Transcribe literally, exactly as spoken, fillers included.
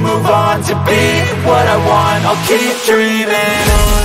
move on to be what I want. I'll keep dreaming on.